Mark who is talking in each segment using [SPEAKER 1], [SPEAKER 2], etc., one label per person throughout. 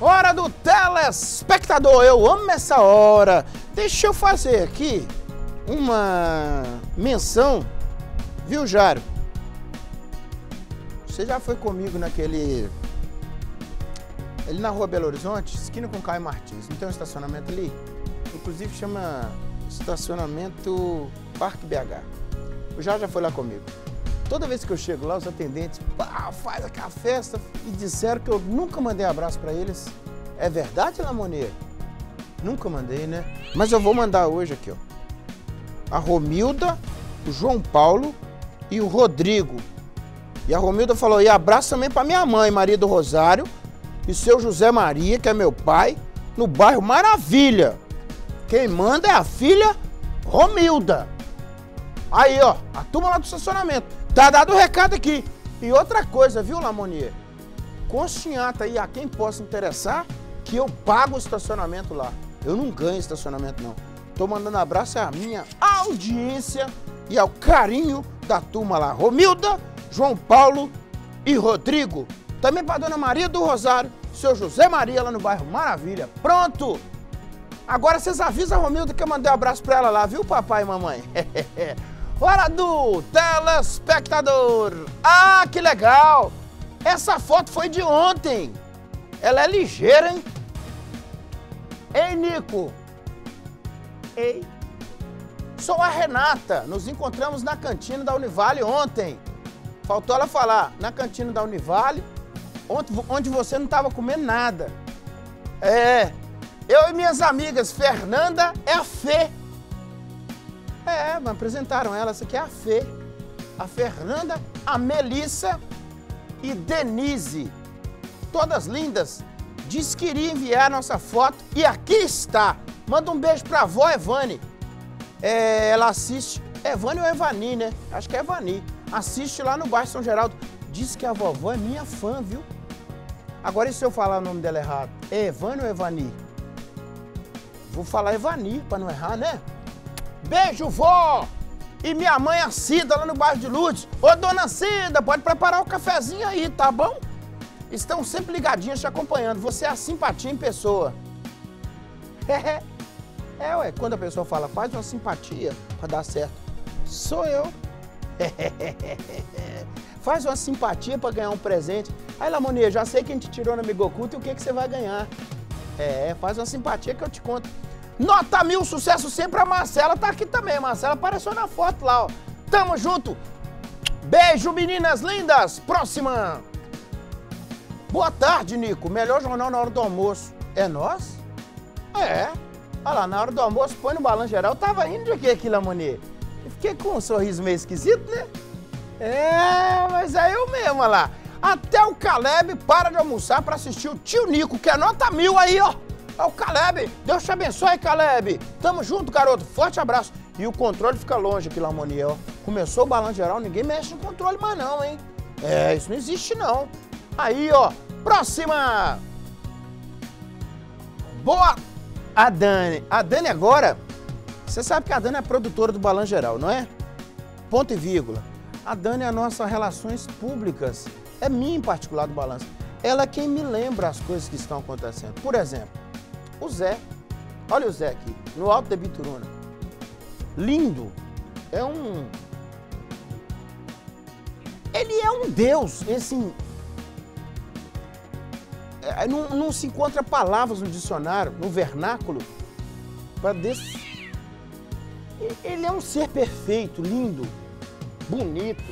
[SPEAKER 1] Hora do telespectador, eu amo essa hora. Deixa eu fazer aqui uma menção, viu, Jário? Você já foi comigo naquele... ali na rua Belo Horizonte, esquina com Caio Martins, não tem um estacionamento ali? Inclusive chama estacionamento Parque BH. O Jário já foi lá comigo. Toda vez que eu chego lá, os atendentes faz aquela festa e disseram que eu nunca mandei abraço pra eles. É verdade, Lamonier? Nunca mandei, né? Mas eu vou mandar hoje aqui, ó. A Romilda, o João Paulo e o Rodrigo. E a Romilda falou, e abraço também pra minha mãe, Maria do Rosário, e seu José Maria, que é meu pai, no bairro Maravilha. Quem manda é a filha Romilda. Aí, ó, a turma lá do estacionamento. Tá dado o recado aqui. E outra coisa, viu, Lamonier? Consciente aí a quem possa interessar que eu pago o estacionamento lá. Eu não ganho estacionamento, não. Tô mandando abraço à minha audiência e ao carinho da turma lá. Romilda, João Paulo e Rodrigo. Também pra dona Maria do Rosário, seu José Maria lá no bairro Maravilha. Pronto! Agora vocês avisam a Romilda que eu mandei um abraço pra ela lá, viu, papai e mamãe? Hora do telespectador! Ah, que legal! Essa foto foi de ontem. Ela é ligeira, hein? Ei, Nico! Ei! Sou a Renata. Nos encontramos na cantina da Univale ontem. Faltou ela falar, na cantina da Univale, onde você não estava comendo nada. É, eu e minhas amigas, Fernanda é a Fê. É, me apresentaram ela, essa aqui é a Fê. A Fernanda, a Melissa e Denise. Todas lindas. Diz que iria enviar nossa foto e aqui está. Manda um beijo pra avó Evane. É, ela assiste, Evane ou Evani, né? Acho que é Evani. Assiste lá no bairro São Geraldo. Diz que a vovó é minha fã, viu? Agora e se eu falar o nome dela errado? É Evane ou Evani? Vou falar Evani pra não errar, né? Beijo, vó! E minha mãe, a Cida, lá no bairro de Lourdes. Ô, dona Cida, pode preparar o cafezinho aí, tá bom? Estão sempre ligadinhas te acompanhando. Você é a simpatia em pessoa. É, ué, quando a pessoa fala, faz uma simpatia pra dar certo. Sou eu. Faz uma simpatia pra ganhar um presente. Aí, Lamonier, já sei quem te tirou no Amigo Oculto e o que você vai ganhar. É, faz uma simpatia que eu te conto. Nota 1000, sucesso sempre. A Marcela tá aqui também. A Marcela apareceu na foto lá, ó. Tamo junto. Beijo, meninas lindas. Próxima. Boa tarde, Nico. Melhor jornal na hora do almoço. É nós? É. Olha lá, na hora do almoço, põe no balanço geral. Eu tava indo de quê aqui, Lamonier? Eu fiquei com um sorriso meio esquisito, né? É, mas é eu mesmo, olha lá. Até o Caleb para de almoçar pra assistir o tio Nico, que é nota 1000 aí, ó. É o Caleb. Deus te abençoe, Caleb. Tamo junto, garoto. Forte abraço. E o controle fica longe aqui, Lamonier, ó. Começou o balanço geral, ninguém mexe no controle mais não, hein? É, isso não existe não. Aí, ó. Próxima. Boa. A Dani. A Dani agora, você sabe que a Dani é produtora do Balanço Geral, não é? Ponto e vírgula. A Dani é a nossa Relações Públicas. É minha em particular do Balanço. Ela é quem me lembra as coisas que estão acontecendo. Por exemplo, o Zé. Olha o Zé aqui, no Alto da Bituruna. Lindo. É um... Ele é um deus. Assim, não se encontra palavras no dicionário, no vernáculo, para desse... Ele é um ser perfeito, lindo, bonito.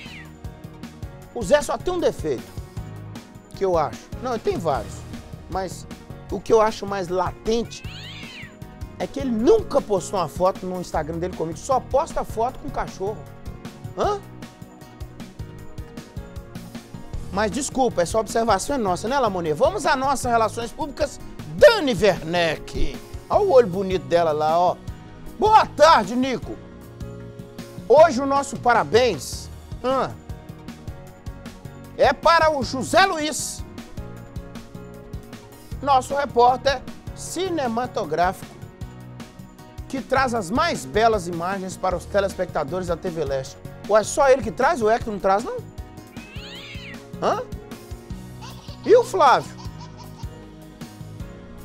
[SPEAKER 1] O Zé só tem um defeito, que eu acho. Não, ele tem vários, mas o que eu acho mais latente é que ele nunca postou uma foto no Instagram dele comigo, só posta foto com cachorro. Hã? Mas desculpa, essa observação é nossa, né, Lamonier? Vamos às nossas Relações Públicas, Dani Werneck. Olha o olho bonito dela lá, ó. Boa tarde, Nico. Hoje o nosso parabéns é para o José Luiz, nosso repórter cinematográfico, que traz as mais belas imagens para os telespectadores da TV Leste. Ou é só ele que traz? O Hector não traz, não? Hã? E o Flávio?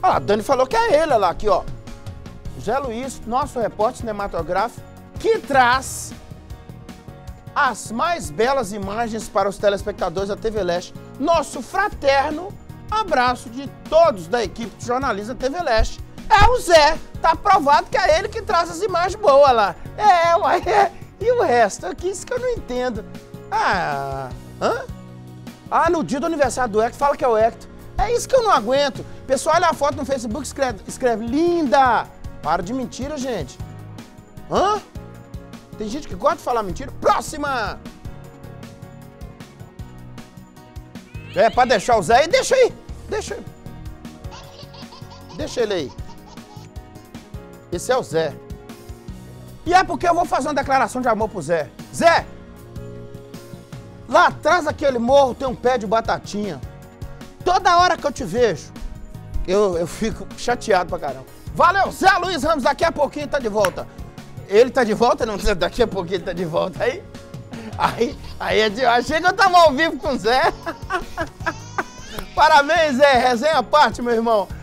[SPEAKER 1] Ah, a Dani falou que é ele, olha lá, aqui, ó. Zé Luiz, nosso repórter cinematográfico, que traz as mais belas imagens para os telespectadores da TV Leste. Nosso fraterno abraço de todos da equipe de jornalismo da TV Leste. É o Zé, tá provado que é ele que traz as imagens boas lá. Uai, e o resto? Aqui, isso que eu não entendo. No dia do aniversário do Hector, fala que é o Hector. É isso que eu não aguento. Pessoal, olha a foto no Facebook, escreve linda. Para de mentira, gente. Tem gente que gosta de falar mentira. Próxima! Pra deixar o Zé aí, deixa aí. Deixa ele aí. Esse é o Zé. E é porque eu vou fazer uma declaração de amor pro Zé. Zé! Lá atrás daquele morro tem um pé de batatinha. Toda hora que eu te vejo, eu fico chateado pra caramba. Valeu, Zé Luiz Ramos, daqui a pouquinho tá de volta. Ele tá de volta? Não, daqui a pouquinho ele tá de volta. Aí achei que eu tava ao vivo com o Zé. Parabéns, Zé. Resenha à parte, meu irmão.